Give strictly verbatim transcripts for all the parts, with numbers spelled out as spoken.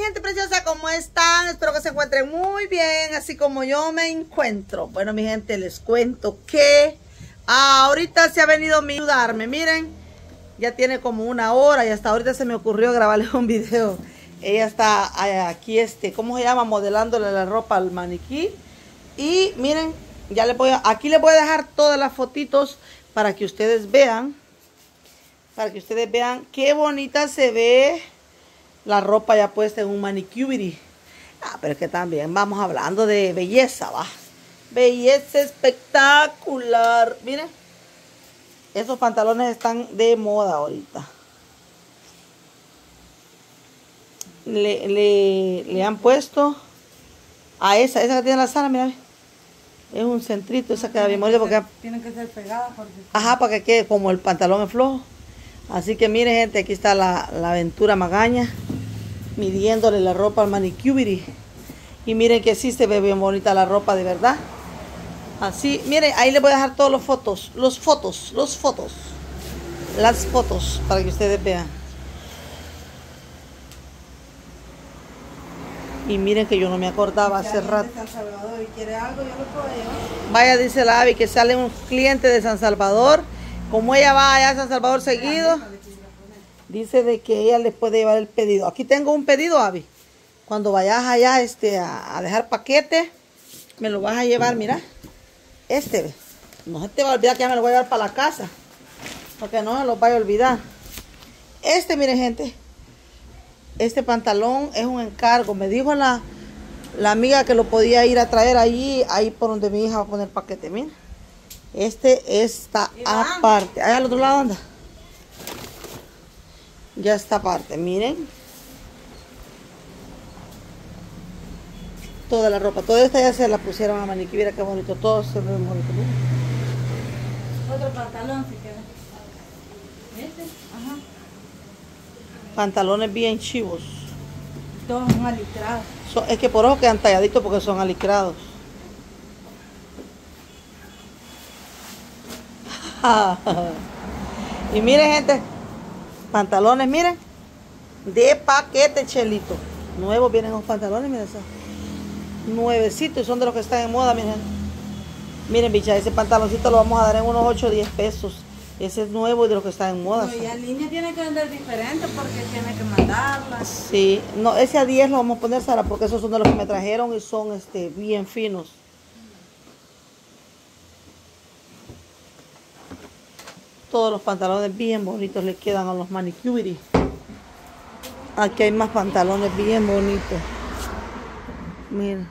gente preciosa, ¿cómo están? Espero que se encuentren muy bien, así como yo me encuentro. Bueno, mi gente, les cuento que ah, ahorita se ha venido a ayudarme. Miren, ya tiene como una hora y hasta ahorita se me ocurrió grabarle un video. Ella está aquí, este, ¿cómo se llama? Modelándole la ropa al maniquí. Y miren, ya les voy a, aquí les voy a dejar todas las fotitos para que ustedes vean. Para que ustedes vean qué bonita se ve la ropa ya puesta en un manicure. Ah, pero es que también vamos hablando de belleza, va. Belleza espectacular. Miren, esos pantalones están de moda ahorita. Le, le, le han puesto a esa, esa que tiene la sala, mira. Es un centrito, esa queda bien bonita porque tienen que ser pegadas porque... Ajá, para que quede como el pantalón es flojo. Así que miren, gente, aquí está la, la aventura Magaña midiéndole la ropa al manicure. Y miren que sí se ve bien bonita la ropa, de verdad. Así, miren, ahí les voy a dejar todos los fotos, los fotos, los fotos, las fotos para que ustedes vean. Y miren que yo no me acordaba hace rato. San Salvador y quiere algo, yo lo puedo llevar. Vaya, dice la Abby que sale un cliente de San Salvador. Como ella va allá a San Salvador seguido, dice de que ella les puede llevar el pedido. Aquí tengo un pedido, Abby. Cuando vayas allá este, a, a dejar paquete, me lo vas a llevar, mira. Este, no se te va a olvidar que ya me lo voy a llevar para la casa. Porque no se los vaya a olvidar. Este, miren, gente. Este pantalón es un encargo. Me dijo la, la amiga que lo podía ir a traer allí, ahí por donde mi hija va a poner paquete, miren. Este está aparte. Allá al otro lado anda. Ya está aparte, miren. Toda la ropa. Toda esta ya se la pusieron a maniquí. Mira qué bonito. Todo se ve bonito. Miren. Otro pantalón si queda. Este, ajá. Pantalones bien chivos. Todos son alicrados. Son, es que por eso quedan talladitos porque son alicrados. Y miren, gente, pantalones, miren, de paquete, Chelito. Nuevos vienen los pantalones, miren eso. Nuevecitos, y son de los que están en moda, miren. Miren, bicha, ese pantaloncito lo vamos a dar en unos ocho o diez pesos. Ese es nuevo y de los que están en moda. No, y en línea tiene que vender diferente porque tiene que mandarlas. Sí, no, ese a diez lo vamos a poner, Sara, porque esos son de los que me trajeron y son este bien finos. Todos los pantalones bien bonitos le quedan a los manicure. Aquí hay más pantalones bien bonitos. Miren.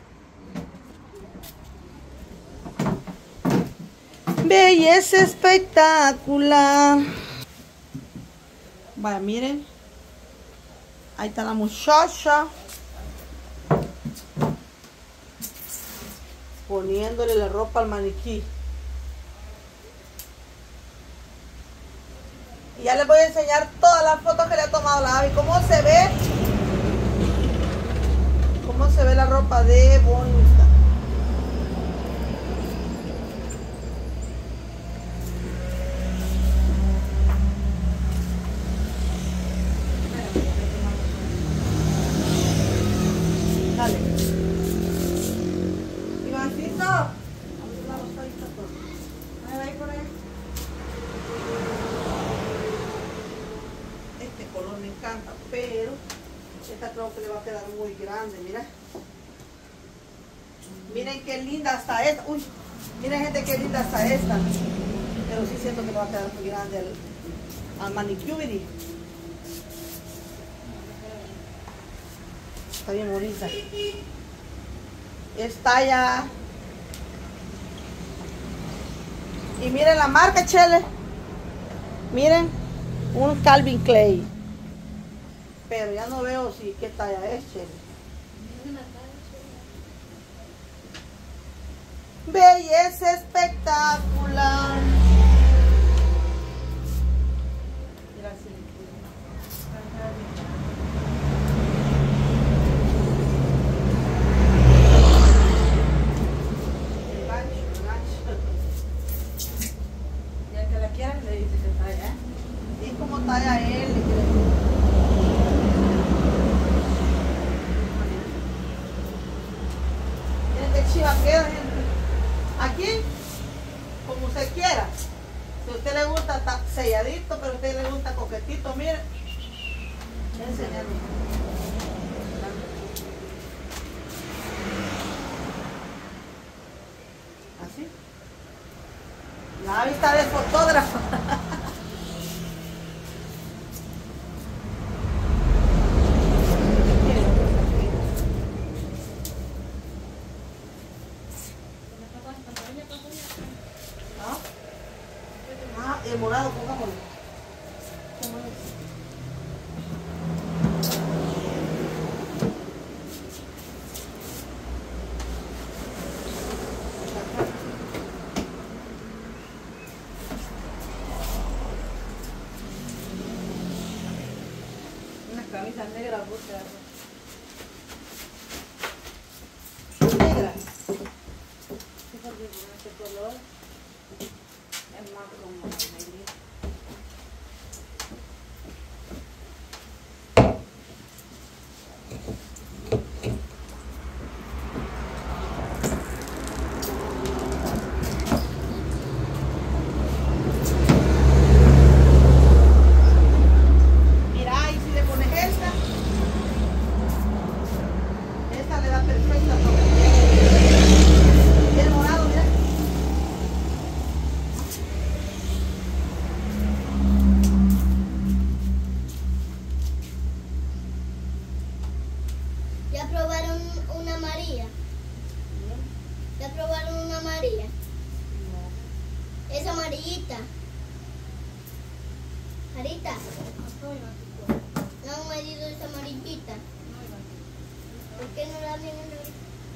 Belleza espectacular. Vaya, miren. Ahí está la muchacha. Poniéndole la ropa al maniquí. Y ya les voy a enseñar todas las fotos que le ha tomado la Abby. Cómo se ve. Cómo se ve la ropa de bonita. Dale. Ivancito. Ahí va por ahí. Este color me encanta, pero esta creo que le va a quedar muy grande, mira. Miren qué linda está esta. Uy, miren, gente, qué linda está esta. Pero sí siento que le va a quedar muy grande al, al manicure. Está bien bonita. Es talla. Y miren la marca, Chele. Miren, un Calvin Klein. Pero ya no veo si qué talla es, Chele. Belleza espectacular. Gracias. El gancho, el gancho. Y al que la quiera le dice que talla, ¿eh? Es como talla L, creo. completito, miren. Voy a enseñarles. Así. La vista de fotógrafo. Ah, el morado, pongámoslo. Una camisa negra, busca. Negra. Sí, porque con este color es más como negrito. Mira, y si le pones esta, esta le da perfecta todo. El morado, mira. ¿Ya probaron una María? ¿Ya probaron una María? Esa amarillita. Marita, ¿no han medido esa amarillita? ¿Por qué no la miran ahorita?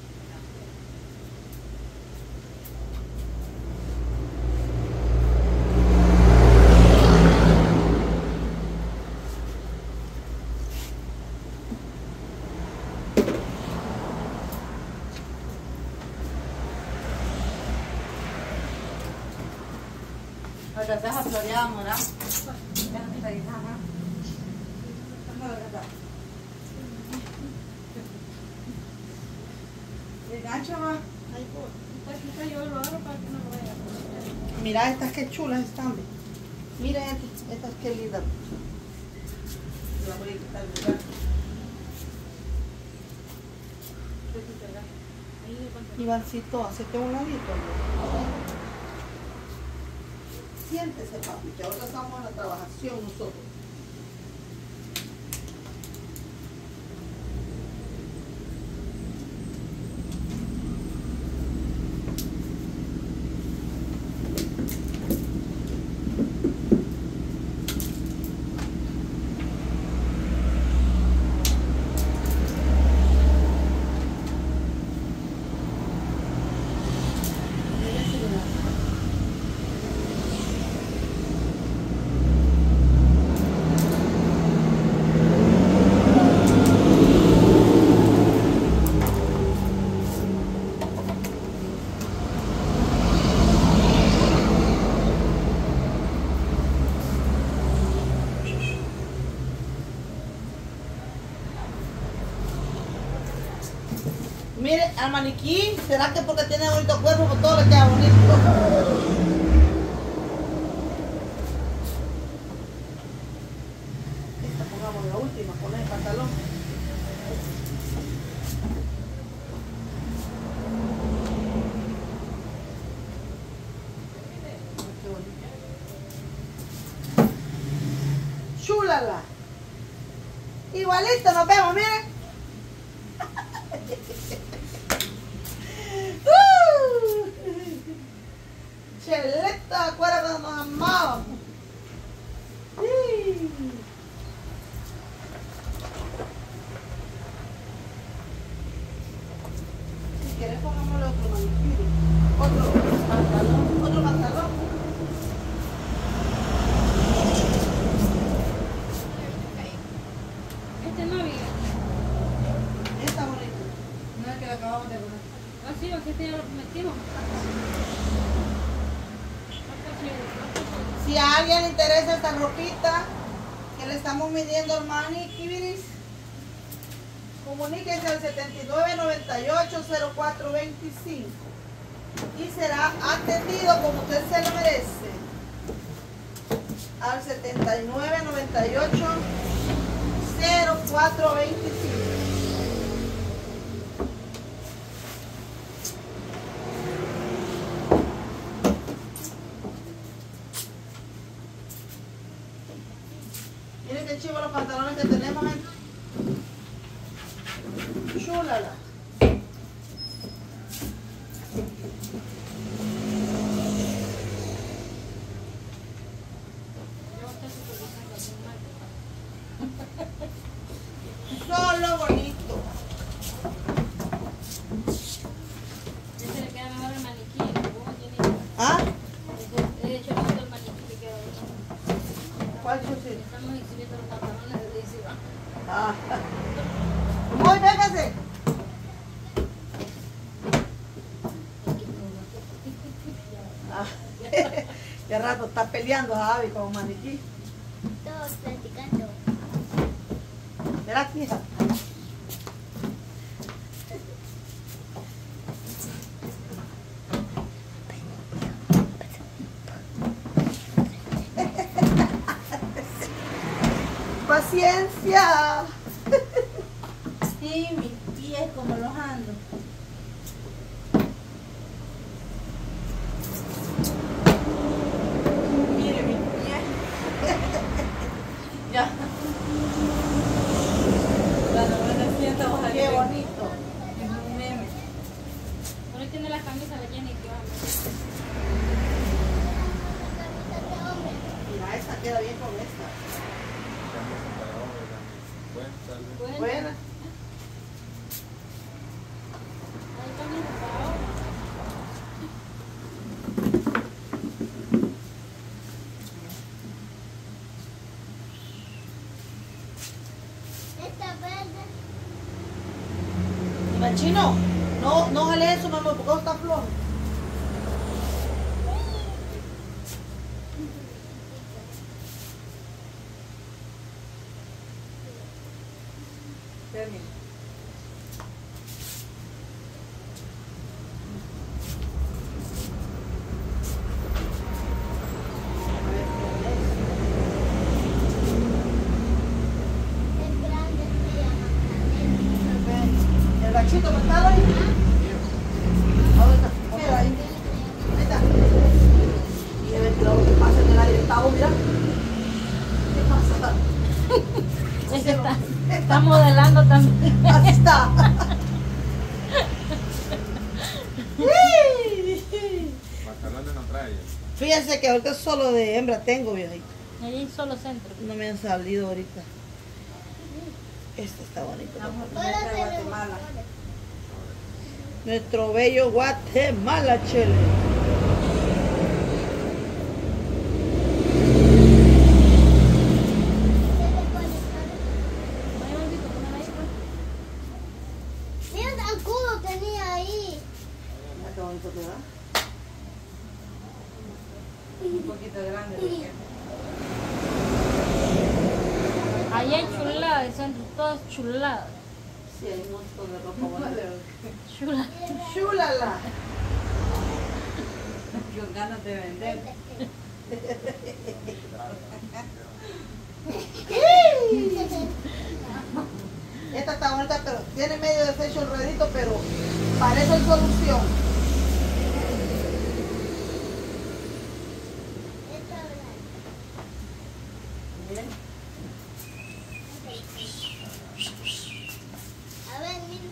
Ahora deja floreada morada. Deja que te diga, ajá. El gancho va. Ay, por- Esta quizá yo lo hago para que no lo vaya a poner. Mira estas que chulas están. Miren estas, estas que lindas. Se las voy a quitar del gancho. Ivancito, hacete un ladito. Siéntese, papi, que ahora estamos en la trabajación nosotros. Mire, al maniquí, ¿será que porque tiene bonito cuerpo, por todo le queda bonito? Esta pongamos la última, poner el pantalón. Qué bonito. Chulala. Igualito, nos vemos, miren. Uh, Cheleta, acuérdate cuando nos amábamos. Sí. Si quieres pongámosle otro maniquí, otro pantalón, otro pantalón. Este no había. Está bonito. No es que lo acabamos de poner. Ah, sí, aquí este ya lo metimos. Si a alguien le interesa esta ropita que le estamos midiendo el maniquí, miris, comuníquense al setenta y nueve noventa y ocho cero cuatro veinticinco y será atendido como usted se lo merece. al setenta y nueve noventa y ocho cero cuatro veinticinco. Miren qué chivo los pantalones que tenemos, gente. Chulala. Solo bonito. Ese le queda mejor el maniquí. ¿Cómo tiene? ¿Ah? Ese- De hecho, no el maniquí le queda bien. ¿Cuál chusito? Estamos exhibiendo los pantalones de Daisy. Ah. Muy, véngase. Ah. De rato está peleando a Javi con un maniquí. Todos platicando. Mira, hija. Paciencia. Sí, mis pies como los ando. Mire mi pie. Ya. Cuando me siento vos Qué bonito. Es un meme. Por ahí tiene la camisa de Jenny que va a meter. Mira, esta queda bien con esta. Bueno, Buena. ahí camisa para ahora. Esta verde. Machino, no, no jale eso, mamá, porque está flojo. Termina. Es grande, se llama canela. El gachito no está ahí. ¿Dónde está? Mira ahí. Ahí está. Y el ventilador que pasa en el aire está, mira. ¿Qué pasa? Ese está, está modelando también. Así está. Pantalones no trae. Fíjense que ahorita solo de hembra tengo, viejito. Ahí solo centro. No me han salido ahorita. Este está bonito. Ahora tenemos flores. Nuestro bello Guatemala, chele. Mira, tan culo tenía ahí. Mira qué bonito queda. Un poquito grande. Ahí hay chulada, el centro, todo chulada. Sí, hay un montón de ropa bonita. Chula. ¡Chulala! Con ganas de vender. Esta está bonita, pero tiene medio deshecho el ruedito, pero parece solución. Esta blanca. Miren. A ver, mira.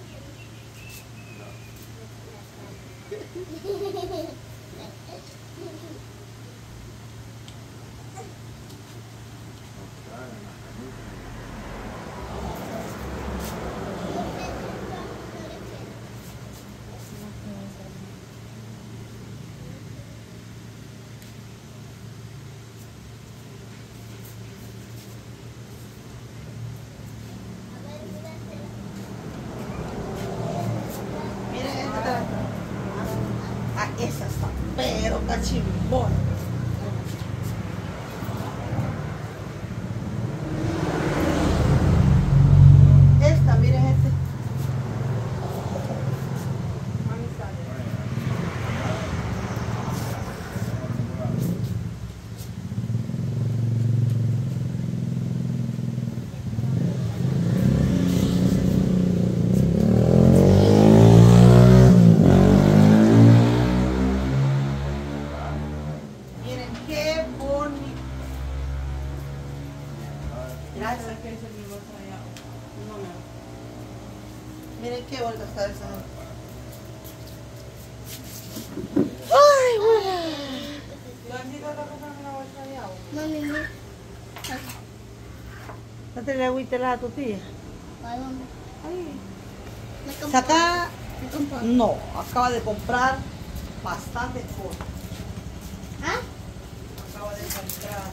Miren esta. Ah, esa está, pero cachimbón. Esta, miren este. Miren qué bonita está esa. ¡Ay, buena! Mami, mira. Date la agüita a tu tía. ¿A dónde? Ahí. Me compró. Saca. Me compró. No, acaba de comprar bastante cosas. ¿Ah? Acaba de comprar.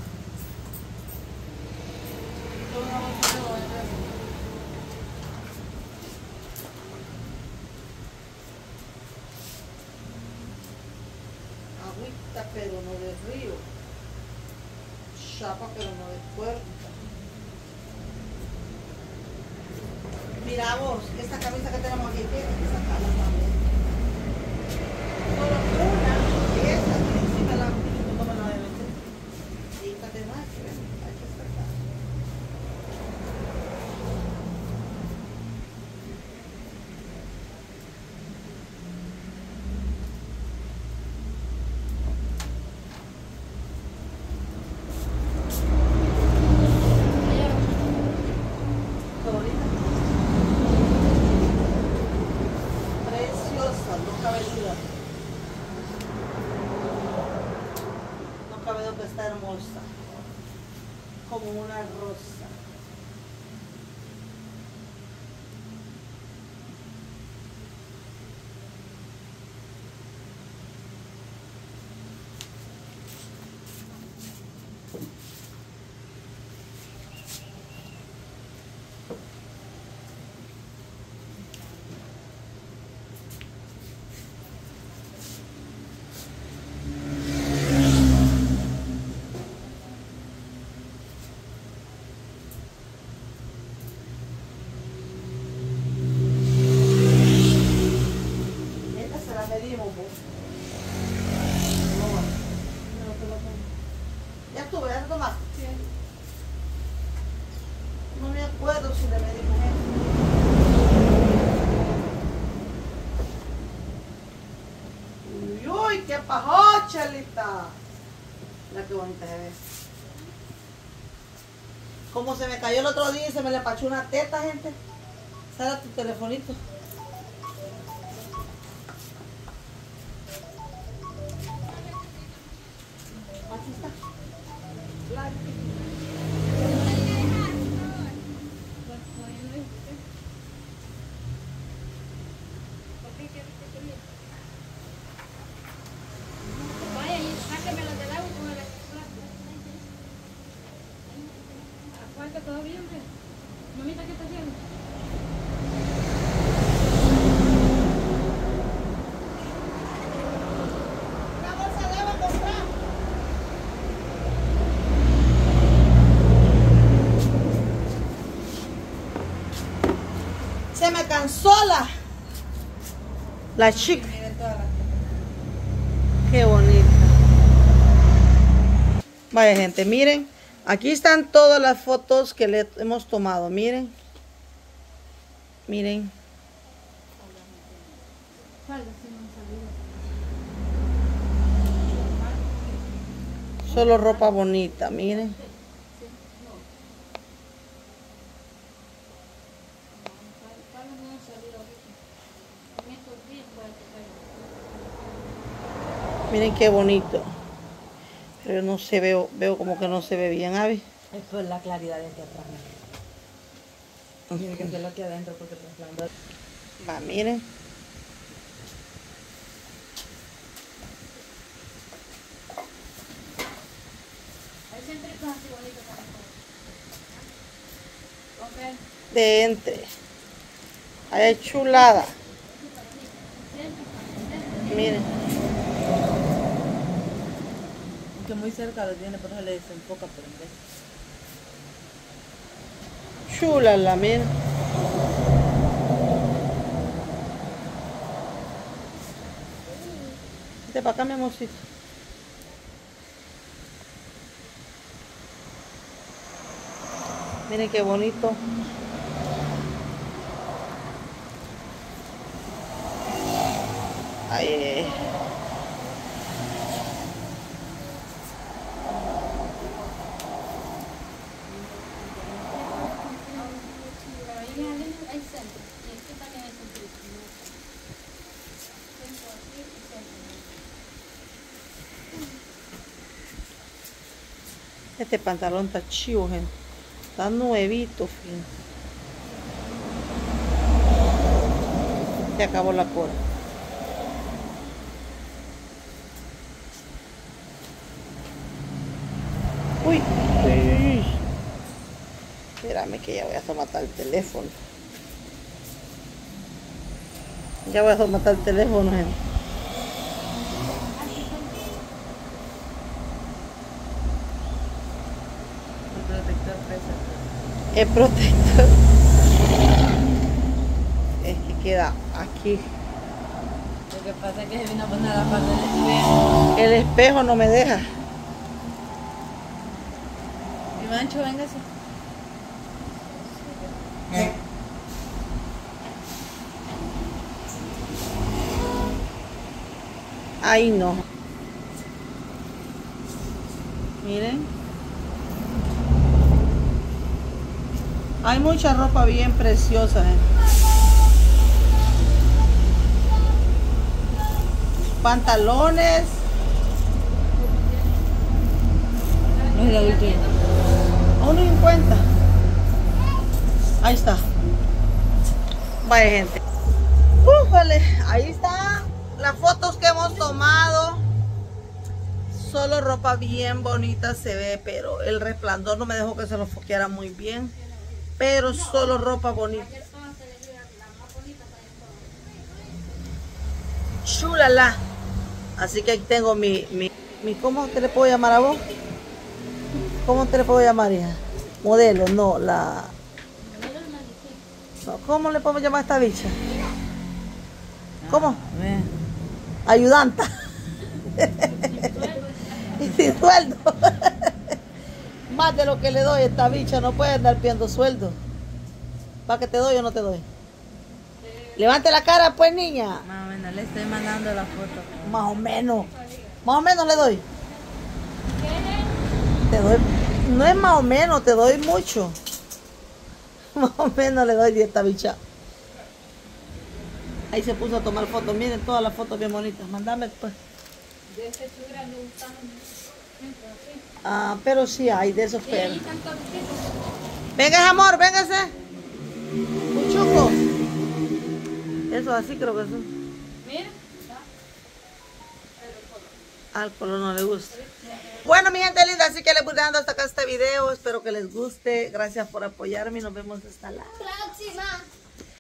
Agüita, pero no de río. Chapa, pero no de puerta. Mira vos, esta camisa que tenemos aquí, que hay que sacarla también. Solo una, y esa que encima la ¿cómo la debe meter? Y esta demás, que ven, hay que sacar. Qué bonita. Preciosa, no cabe duda. No cabe duda que está hermosa. Como una rosa. Esta se la medimos, vos. Ya estuve, ya te tomaste. No me acuerdo si le medimos esto. Uy, uy, qué pajocha, Lita. Mira qué bonita se ve. Como se me cayó el otro día y se me le pachó una teta, gente. Sale tu telefonito. Aquí está. Vaya y sáquemela del agua con el afuera todavía, hombre. Mamita, ¿qué está haciendo? Una bolsa de agua comprar. Se me cansó la, la chica. Qué bonita. Vaya gente, miren. Aquí están todas las fotos que le hemos tomado. Miren. Miren. Solo ropa bonita, miren. Miren qué bonito. Pero no se veo, veo como que no se ve bien, Avi. Es por la claridad de este plano. Tiene que hacerlo aquí adentro porque traslando. Va, miren. Hay siempre cosas así bonitas también. Ok. De entre. Hay chulada. Miren. Que muy cerca lo tiene, por eso le desenfoca por en vez. Chula la miren. Vete para acá, mi amorcito. Miren qué bonito. Ay, Ahí hay centro. Y este también hay centro. Este pantalón está chivo, gente. Está nuevito, fin. Se acabó la cola. Uy, uy, uy, uy. Espérame que ya voy a matar el teléfono. Ya voy a matar el teléfono, gente. El protector pesa. El protector. Es que queda aquí. Lo que pasa es que se vino a poner la parte del espejo. El espejo no me deja. Y Mancho, véngase. Ahí no. Miren. Hay mucha ropa bien preciosa, ¿eh? Pantalones. No es de adulto. A uno cincuenta. Ahí está. Vaya, gente. Ufale, ahí está las fotos que hemos tomado. Solo ropa bien bonita se ve, pero el resplandor no me dejó que se lo foqueara muy bien. Pero solo ropa bonita. Chulala. Así que aquí tengo mi, mi, mi, ¿cómo te le puedo llamar a vos? ¿Cómo te le puedo llamar, hija? Modelo, no, la... No, ¿cómo le podemos llamar a esta bicha? ¿Cómo? Ven. Ayudanta. Y sin sueldo. Más de lo que le doy a esta bicha, no puede andar pidiendo sueldo. ¿Para que te doy o no te doy? Levante la cara, pues, niña. Más o menos, le estoy mandando la foto. Más o menos. Más o menos le doy. Te doy. No es más o menos, te doy mucho. Más o menos le doy a esta bicha. Ahí se puso a tomar fotos. Miren todas las fotos bien bonitas. Mándame pues. De ese chugra no gustan. Ah, pero sí hay de esos perros. Venga, amor, véngase. Puchuco. Eso así creo que son. Mira. Al color no le gusta. Bueno, mi gente linda, así que les voy dando hasta acá este video. Espero que les guste. Gracias por apoyarme y nos vemos hasta la Próxima.